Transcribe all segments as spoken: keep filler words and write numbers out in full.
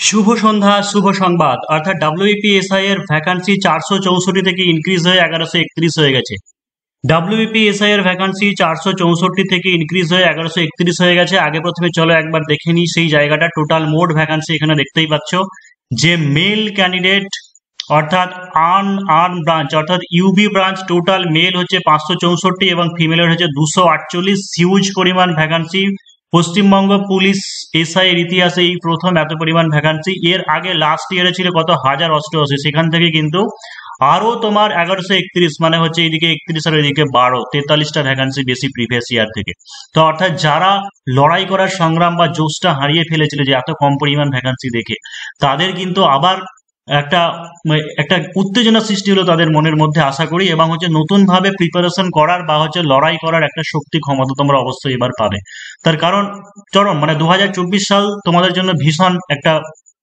শুভ সন্ধ্যা, শুভ সংবাদ। অর্থাৎ ডাব্লিউবিপিএসআই এর ভ্যাকান্সি চারশো চৌষট্টি থেকে ইনক্রিজ হয়ে এগারোশো একত্রিশ হয়ে গেছে। ডাব্লিউবিপিএসআই এর ভ্যাকান্সি চারশো চৌষট্টি থেকে ইনক্রিজ হয়ে এগারোশো একত্রিশ হয়ে গেছে। আগে প্রথমে চলো একবার দেখে নিই সেই জায়গাটা। টোটাল মোট ভ্যাকান্সি এখানে দেখতেই পাচ্ছ যে মেল ক্যান্ডিডেট অর্থাৎ আর্ন আর্ন ব্রাঞ্চ অর্থাৎ ইউবি ব্রাঞ্চ টোটাল মেল হচ্ছে পাঁচশো চৌষট্টি এবং ফিমেলের হচ্ছে দুশো আটচল্লিশ। হিউজ পরিমাণ ভ্যাকান্সি। পশ্চিমবঙ্গ পুলিশ এসআই এর ইতিহাসে এই প্রথম এত পরিমাণ ভ্যাকান্সি। এর আগে লাস্ট ইয়ারে ছিল কত হাজার অষ্টআশি, সেখান থেকে কিন্তু আরো তোমার এগারোশো একত্রিশ, মানে হচ্ছে এইদিকে একত্রিশ আর এদিকে বারো, তেতাল্লিশটা ভ্যাকান্সি বেশি প্রিভিয়াস ইয়ার থেকে। তো অর্থাৎ যারা লড়াই করার সংগ্রাম বা জোশটা হারিয়ে ফেলেছিল যে এত কম পরিমাণ ভ্যাকান্সি দেখে, তাদের কিন্তু আবার একটা একটা উত্তেজনা সৃষ্টি হলো তাদের মনের মধ্যে আশা করি, এবং হচ্ছে নতুন ভাবে প্রিপারেশন করার বা হচ্ছে লড়াই করার একটা শক্তি ক্ষমতা তোমরা অবশ্যই এবার পাবে। তার কারণ চরম মানে দু হাজার চব্বিশ সাল তোমাদের জন্য ভীষণ একটা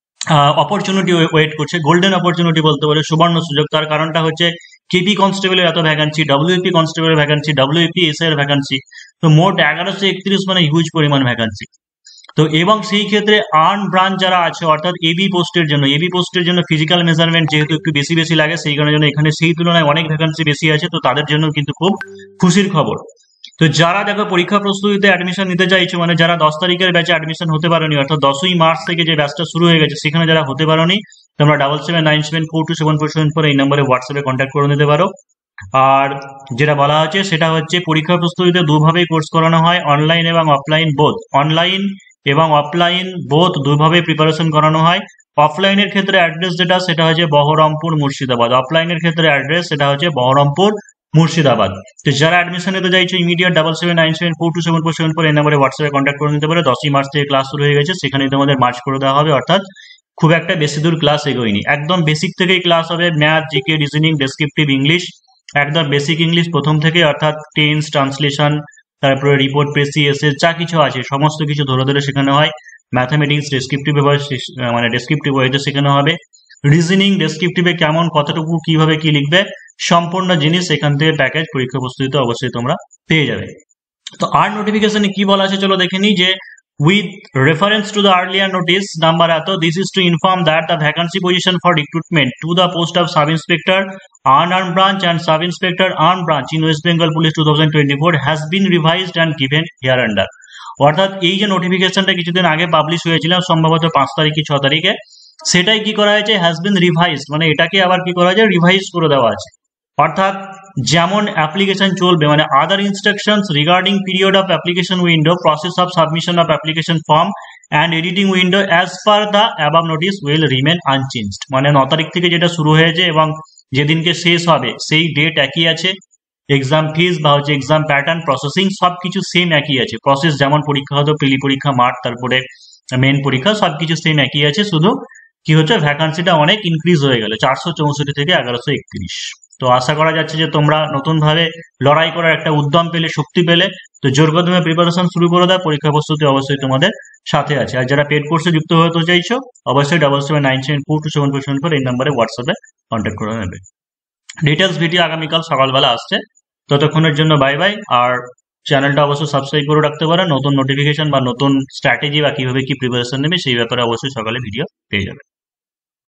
অপরচুনিটি ওয়েট করছে, গোল্ডেন অপরচুনিটি বলতে পারে, সুবর্ণ সুযোগ। তার কারণটা হচ্ছে কেপি কনস্টেবলের এত ভ্যাকান্সি, ডব্লিউপি কনস্টেবলের ভ্যাকান্সি, ডব্লিউপি এস এর ভ্যাকান্সি, তো মোট এগারোশো একত্রিশ মানে হিউজ পরিমাণ ভ্যাকান্সি। তো এবং সেই ক্ষেত্রে আর্ন ব্রাঞ্চ যারা আছে অর্থাৎ এবি পোস্টের জন্য এবি পোস্টের জন্য ফিজিক্যাল মেজারমেন্ট যেহেতু একটু বেশি বেশি লাগে, সেই কারণের জন্য এখানে সেই তুলনায় অনেক ভ্যাকান্সি বেশি আছে। তো তাদের জন্য কিন্তু খুব খুশির খবর। তো যারা দেখো পরীক্ষা প্রস্তুতিতে অ্যাডমিশন নিতে চাইছো, মানে যারা দশ তারিখের ব্যাচে অ্যাডমিশন হতে পারোনি, অর্থাৎ দশই মার্চ থেকে যে ব্যাচটা শুরু হয়ে গেছে সেখানে যারা হতে পারোনি, তোমরা double seven nine seven four two seven four seven four এই নম্বরে হোয়াটসঅ্যাপে কন্ট্যাক্ট করে নিতে পারো। আর যেটা বলা হচ্ছে সেটা হচ্ছে পরীক্ষা প্রস্তুতিতে দুভাবেই কোর্স করানো হয়, অনলাইন এবং অফলাইন বোথ। অনলাইন এবং অফলাইন বোথ দুইভাবে প্রিপারেশন করানো হয়। অফলাইনের ক্ষেত্রে অ্যাড্রেস যেটা সেটা হচ্ছে বহরমপুর মুর্শিদাবাদ, অফলাইনের ক্ষেত্রে অ্যাড্রেস সেটা হচ্ছে বহরমপুর মুর্শিদাবাদ। তো যারা অ্যাডমিশন নিতে চাইছো immediate double seven nine seven four two seven four seven four এই নম্বরে হোয়াটসঅ্যাপে কন্ট্যাক্ট করে নিতে পারে। দশই মার্চ থেকে ক্লাস শুরু হয়ে গেছে, সেখানে তোমাদের মার্চ করে দেওয়া হবে। অর্থাৎ খুব একটা বেশি দূর ক্লাস এগোয়নি, একদম বেসিক থেকেই ক্লাস হবে। Math, GK, reasoning, descriptive English, একদম বেসিক ইংলিশ প্রথম থেকে, অর্থাৎ টেন্স, ট্রান্সলেশন, তারপরে রিপোর্ট, প্রেসি, এসে যা কিছু আছে সমস্ত কিছু ধরে ধরে শেখানো হয়। ম্যাথামেটিক্স ডেসক্রিপটিভ মানে ডেসক্রিপটিভ ওয়েতে শেখানো হবে। রিজনিং ডেসক্রিপটিভে কেমন কতটুকু কিভাবে কি লিখবে সম্পূর্ণ জিনিস এখান থেকে প্যাকেজ পরীক্ষা প্রস্তুতিতে অবশ্যই তোমরা পেয়ে যাবে। তো আর নোটিফিকেশনে কি বলা আছে চলো দেখে নিই। যে with reference to the earlier notice number eto, this is to inform that the vacancy position for recruitment to the post of sub inspector unarmed branch and sub inspector armed branch in West Bengal Police twenty twenty-four has been revised and given hereunder। অর্থাৎ এই যে নোটিফিকেশনটা কিছুদিন আগে publish হয়েছিল সম্ভবত পাঁচ তারিখে ছ তারিখে, সেটাই কি করা হয়েছে হ্যাজ বিন রিভাইজড, মানে এটাকে আবার কি করা হয়েছে রিভাইজ করে দেওয়া আছে। অর্থাৎ যেমন অ্যাপ্লিকেশন চলবে মানে other instructions regarding period of application window, process of submission of application form and editing window as per the above notice will remain unchanged. মানে ন তারিখ থেকে যেটা শুরু হয়েছে এবং যেদিনকে শেষ হবে সেই ডেট একই আছে। এক্সাম ফিজ বা হচ্ছে এক্সাম প্যাটার্ন, প্রসেসিং সবকিছু সেম একই আছে। প্রসেস যেমন পরীক্ষা হতো প্রিলি পরীক্ষা, মার্ক, তারপরে মেন পরীক্ষা, সবকিছু সেম একই আছে। শুধু কি হচ্ছে ভ্যাকান্সিটা অনেক ইনক্রিজ হয়ে গেল চারশো চৌষট্টি থেকে এগারোশো একত্রিশ। তো আশা করা যাচ্ছে যে তোমরা নতুন ভাবে লড়াই করার একটা উদ্যম পেলে, শক্তি পেলে, তো জোর কদমে প্রিপারেশন শুরু করে দেয়। পরীক্ষা প্রস্তুতি অবশ্যই তোমাদের সাথে আছে। আর যারা পেড কোর্সে যুক্ত হতে চাইছো অবশ্যই double seven nine seven four two seven four seven four এই নম্বরে হোয়াটসঅ্যাপে কন্ট্যাক্ট করে নেবে। ডিটেলস ভিডিও আগামীকাল সকালবেলা আসছে। ততক্ষণের জন্য বাই বাই। আর চ্যানেলটা অবশ্যই সাবস্ক্রাইব করে রাখতে পারেন, নতুন নোটিফিকেশন বা নতুন স্ট্র্যাটেজি বা কিভাবে কি প্রিপারেশন নেবে সেই ব্যাপারে অবশ্যই সকালে ভিডিও পেয়ে যাবে।